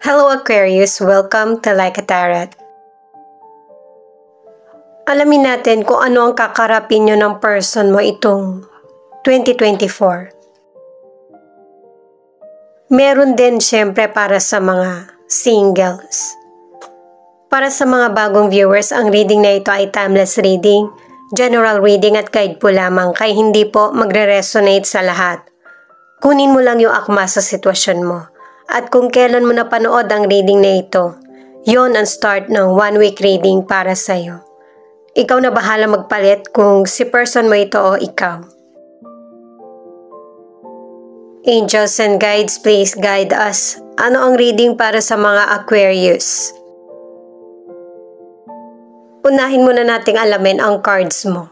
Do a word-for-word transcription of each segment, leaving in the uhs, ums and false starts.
Hello Aquarius, welcome to Like a Tarot. Alamin natin kung ano ang kakarapin nyo ng person mo itong twenty twenty-four. Meron din syempre para sa mga singles. Para sa mga bagong viewers, ang reading na ito ay timeless reading, general reading at guide po lamang, kaya hindi po magre-resonate sa lahat. Kunin mo lang yung akma sa sitwasyon mo. At kung kailan mo napanood ang reading na ito, yon ang start ng one week reading para sa'yo. Ikaw na bahala magpalit kung si person mo ito o ikaw. Angels and guides, please guide us. Ano ang reading para sa mga Aquarius? Unahin muna nating alamin ang cards mo.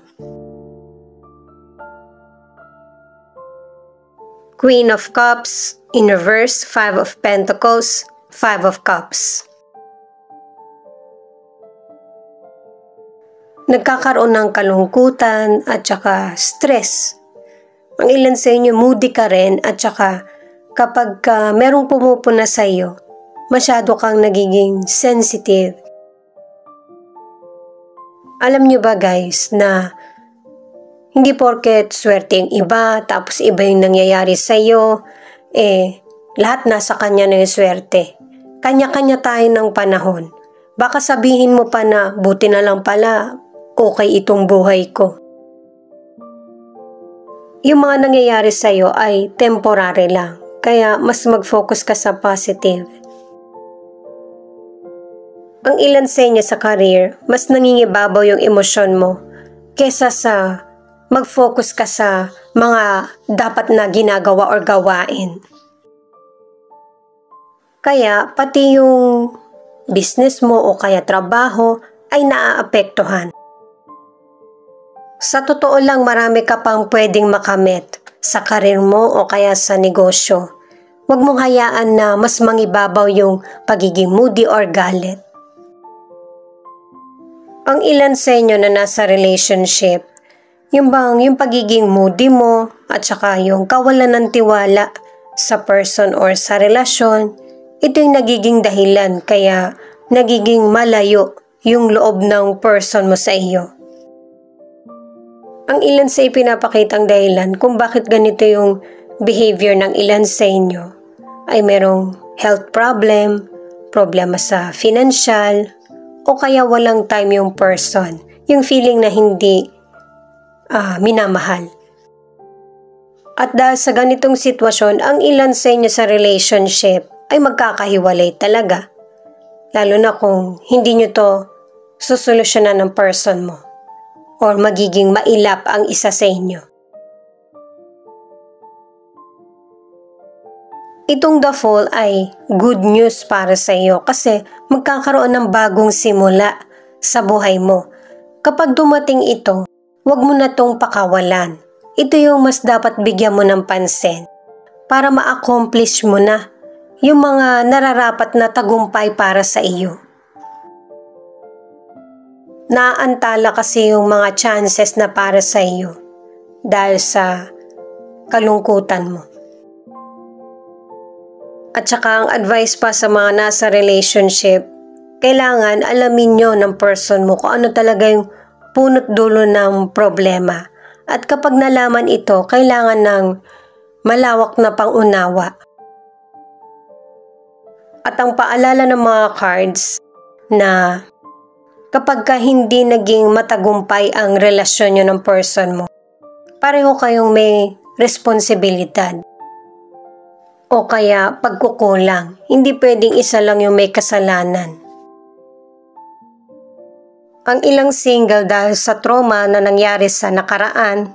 Queen of Cups, in reverse, Five of Pentacles, Five of Cups. Nagkakaroon ng kalungkutan at saka stress. Ang ilan sa inyo, moody ka rin at saka kapag ka merong pumupuna sa iyo, masyado kang nagiging sensitive. Alam nyo ba guys na hindi porket swerte yung iba, tapos iba yung nangyayari sa iyo, eh, lahat nasa kanya na yung swerte. Kanya-kanya tayo ng panahon. Baka sabihin mo pa na, buti na lang pala, okay itong buhay ko. Yung mga nangyayari sa iyo ay temporary lang, kaya mas mag-focus ka sa positive. Ang ilan sa inyo sa career, mas nangingibabaw yung emosyon mo, kesa sa mag-focus ka sa mga dapat na ginagawa or gawain. Kaya pati yung business mo o kaya trabaho ay naaapektuhan. Sa totoo lang, marami ka pang pwedeng makamit sa karir mo o kaya sa negosyo. Huwag mong hayaan na mas mangibabaw yung pagiging moody or galit. Ang ilan sa inyo na nasa relationship, yung bang yung pagiging moody mo at saka yung kawalan ng tiwala sa person or sa relasyon, ito yung nagiging dahilan kaya nagiging malayo yung loob ng person mo sa iyo. Ang ilan sa ipinapakitang dahilan kung bakit ganito yung behavior ng ilan sa inyo ay merong health problem, problema sa financial, o kaya walang time yung person, yung feeling na hindi ah, minamahal. At dahil sa ganitong sitwasyon, ang ilan sa inyo sa relationship ay magkakahiwalay talaga. Lalo na kung hindi nyo to susolusyonan ng person mo or magiging mailap ang isa sa inyo. Itong The Fool ay good news para sa iyo kasi magkakaroon ng bagong simula sa buhay mo. Kapag dumating ito, huwag mo na tong pakawalan. Ito yung mas dapat bigyan mo ng pansin para ma-accomplish mo na yung mga nararapat na tagumpay para sa iyo. Naantala kasi yung mga chances na para sa iyo dahil sa kalungkutan mo. At saka ang advice pa sa mga nasa relationship, kailangan alamin nyo ng person mo kung ano talaga yung punot dulo ng problema. At kapag nalaman ito, kailangan ng malawak na pangunawa. At ang paalala ng mga cards na kapag ka hindi naging matagumpay ang relasyon nyo ng person mo, pareho kayong may responsibilidad. O kaya pagkukulang, hindi pwedeng isa lang yung may kasalanan. Ang ilang single dahil sa trauma na nangyari sa nakaraan,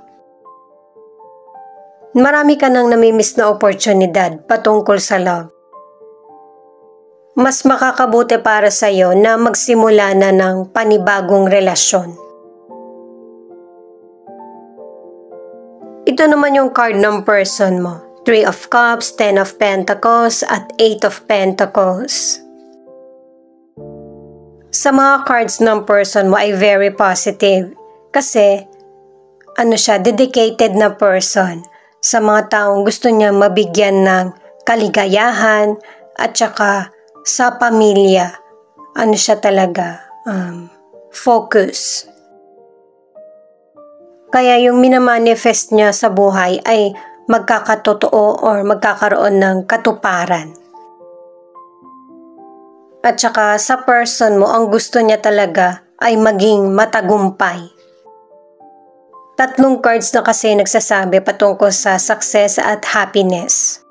marami ka nang namimiss na oportunidad patungkol sa love. Mas makakabuti para sa iyo na magsimula na ng panibagong relasyon. Ito naman yung card ng person mo. Three of Cups, Ten of Pentacles, at Eight of Pentacles. Sa mga cards ng person mo ay very positive kasi ano siya, dedicated na person sa mga taong gusto niya mabigyan ng kaligayahan at saka sa pamilya. Ano siya talaga? Um, focus. Kaya yung minamanifest niya sa buhay ay magkakatotoo or magkakaroon ng katuparan. At saka sa person mo, ang gusto niya talaga ay maging matagumpay. Tatlong cards na kasi nagsasabi patungkol sa success at happiness.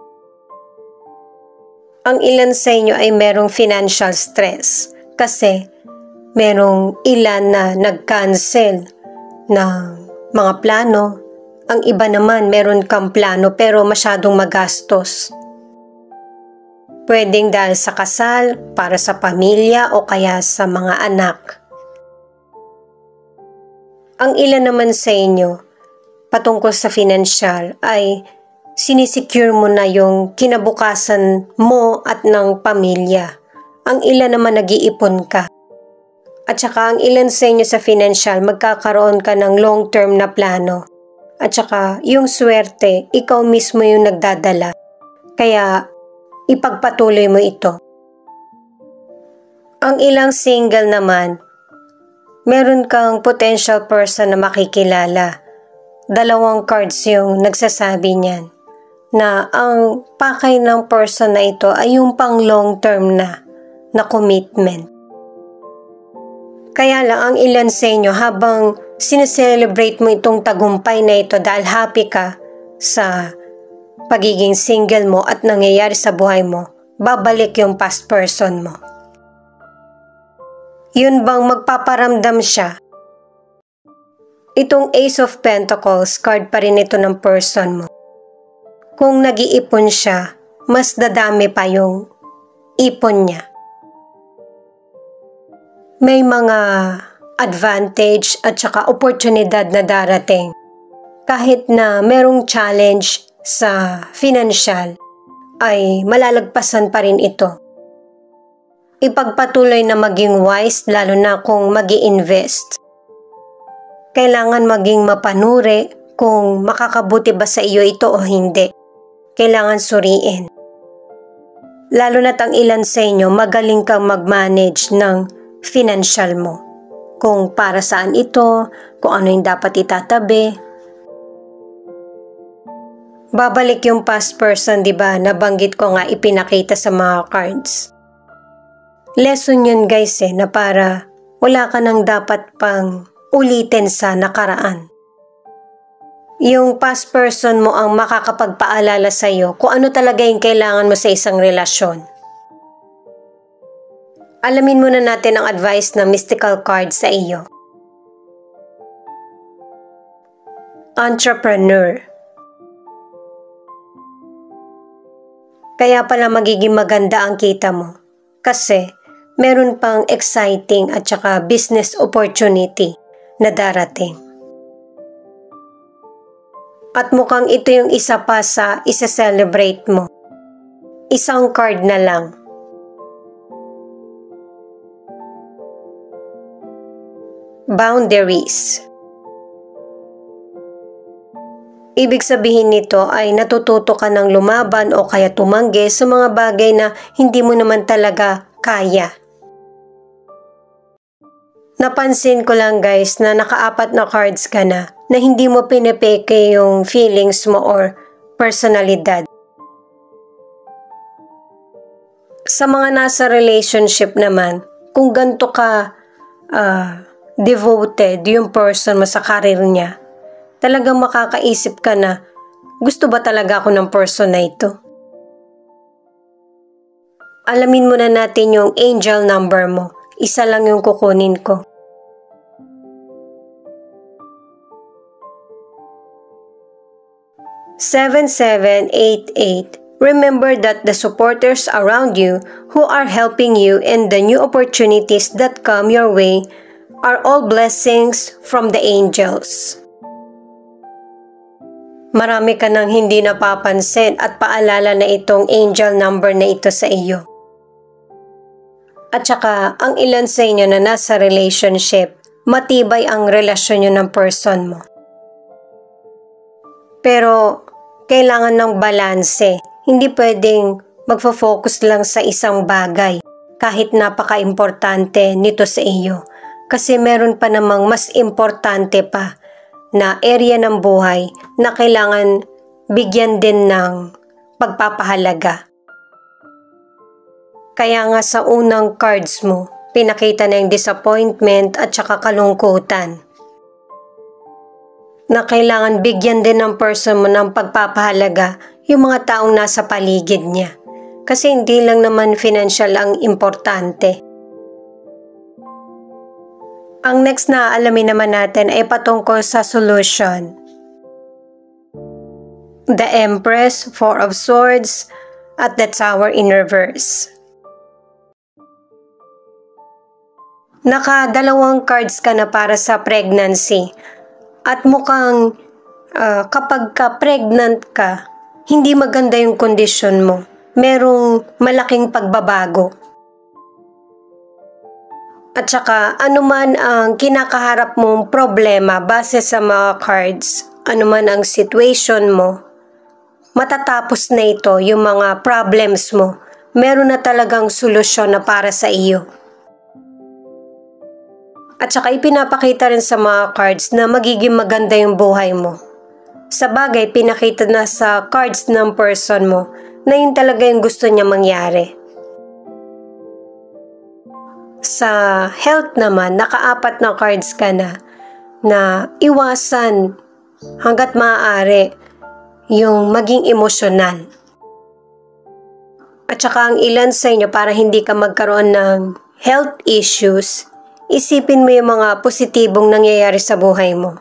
Ang ilan sa inyo ay merong financial stress kasi merong ilan na nag-cancel ng mga plano. Ang iba naman meron kang plano pero masyadong magastos. Pwedeng dahil sa kasal, para sa pamilya o kaya sa mga anak. Ang ilan naman sa inyo patungkol sa financial ay sinisecure mo na yung kinabukasan mo at ng pamilya. Ang ilan naman nag-iipon ka. At saka ang ilan sa inyo sa financial magkakaroon ka ng long-term na plano. At saka yung swerte, ikaw mismo yung nagdadala. Kaya ipagpatuloy mo ito. Ang ilang single naman, meron kang potential person na makikilala. Dalawang cards yung nagsasabi niyan na ang pakay ng person na ito ay yung pang long term na na commitment. Kaya lang ang ilan sa inyo habang sineselebrate mo itong tagumpay na ito dahil happy ka sa pagiging single mo at nangyayari sa buhay mo, babalik yung past person mo. Yun bang magpaparamdam siya? Itong Ace of Pentacles, card pa rin ito ng person mo. Kung nag-iipon siya, mas dadami pa yung ipon niya. May mga advantage at saka oportunidad na darating. Kahit na merong challenge sa financial, ay malalagpasan pa rin ito. Ipagpatuloy na maging wise lalo na kung mag-i-invest. Kailangan maging mapanuri kung makakabuti ba sa iyo ito o hindi. Kailangan suriin. Lalo na't ang ilan sa inyo magaling kang mag-manage ng financial mo. Kung para saan ito, kung ano yung dapat itatabi. Babalik yung past person, di ba? Nabanggit ko nga ipinakita sa mga cards. Lesson yun guys eh, na para wala ka nang dapat pang ulitin sa nakaraan. Yung past person mo ang makakapagpaalala sa iyo kung ano talaga yung kailangan mo sa isang relasyon. Alamin muna natin ang advice ng mystical card sa iyo. Entrepreneur. Kaya pala magiging maganda ang kita mo kasi meron pang exciting at saka business opportunity na darating. At mukhang ito yung isa pa sa isa-celebrate mo. Isang card na lang. Boundaries. Ibig sabihin nito ay natututo ka ng lumaban o kaya tumanggi sa mga bagay na hindi mo naman talaga kaya. Napansin ko lang guys na nakaapat na cards ka na na hindi mo pinipeke yung feelings mo or personalidad. Sa mga nasa relationship naman, kung ganito ka uh, devoted yung person mo sa karir niya, talagang makakaisip ka na, gusto ba talaga ako ng person na ito? Alamin muna natin yung angel number mo. Isa lang yung kukunin ko. seven seven eight eight. Remember that the supporters around you who are helping you and the new opportunities that come your way are all blessings from the angels. Marami ka nang hindi napapansin at paalala na itong angel number na ito sa iyo. At saka, ang ilan sa inyo na nasa relationship, matibay ang relasyon nyo ng person mo. Pero, kailangan ng balanse. Hindi pwedeng magfo-focus lang sa isang bagay kahit napaka-importante nito sa iyo. Kasi meron pa namang mas importante pa na area ng buhay na kailangan bigyan din ng pagpapahalaga. Kaya nga sa unang cards mo, pinakita na yung disappointment at saka kalungkutan. Na kailangan bigyan din ng person mo ng pagpapahalaga yung mga taong nasa paligid niya. Kasi hindi lang naman financial ang importante. Ang next na alamin naman natin ay patungkol sa solution. The Empress, Four of Swords, at the Tower in reverse. Nakadalawang cards ka na para sa pregnancy. At mukhang uh, kapag ka pregnant ka, hindi maganda yung kondisyon mo. Merong malaking pagbabago. At saka, anuman ang kinakaharap mong problema base sa mga cards, anuman ang situation mo, matatapos na ito yung mga problems mo. Meron na talagang solusyon na para sa iyo. At saka ipinapakita rin sa mga cards na magiging maganda yung buhay mo. Sa bagay, pinakita na sa cards ng person mo na yun talaga yung gusto niya mangyari. Sa health naman, nakaapat na cards ka na na iwasan hanggat maaari yung maging emosyonal. At saka ang ilan sa inyo para hindi ka magkaroon ng health issues, isipin mo yung mga positibong nangyayari sa buhay mo.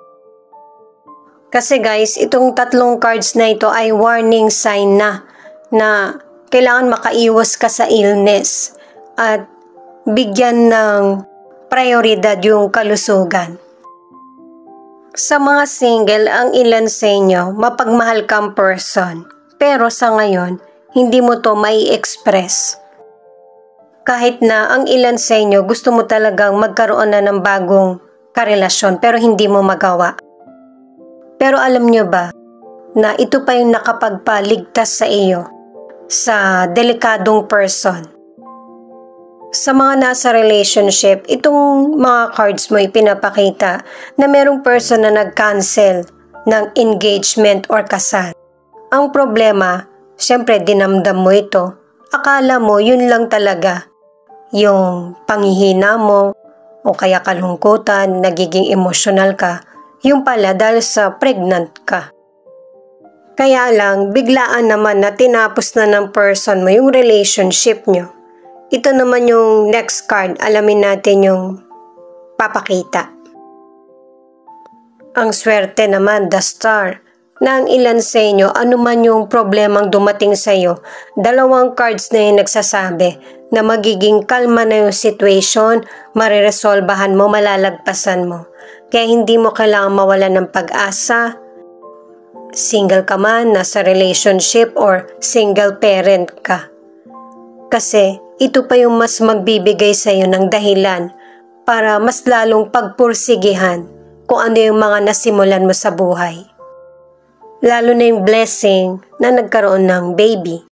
Kasi guys, itong tatlong cards na ito ay warning sign na na kailangan makaiwas ka sa illness at bigyan ng prioridad yung kalusugan. Sa mga single, ang ilan sa inyo, mapagmahal kang person. Pero sa ngayon, hindi mo to mai express. Kahit na ang ilan sa inyo, gusto mo talagang magkaroon na ng bagong karelasyon pero hindi mo magawa. Pero alam nyo ba na ito pa yung nakapagpaligtas sa iyo sa delikadong person? Sa mga nasa relationship, itong mga cards mo ipinapakita na merong person na nag-cancel ng engagement or kasal. Ang problema, syempre dinamdam mo ito. Akala mo yun lang talaga yung panghihina mo o kaya kalungkutan, nagiging emotional ka. Yung pala dahil sa pregnant ka. Kaya lang, biglaan naman na tinapos na ng person mo yung relationship nyo. Ito naman yung next card, alamin natin yung papakita. Ang swerte naman, the Star, na ang ilan sa inyo, anuman yung problemang dumating sa iyo, dalawang cards na yung nagsasabi na magiging kalma na yung situation, mariresolbahan mo, malalagpasan mo. Kaya hindi mo kailangan mawala ng pag-asa, single ka man, nasa relationship, or single parent ka. Kasi ito pa yung mas magbibigay sa iyo ng dahilan para mas lalong pagpursigihan kung ano yung mga nasimulan mo sa buhay. Lalo na yung blessing na nagkaroon ng baby.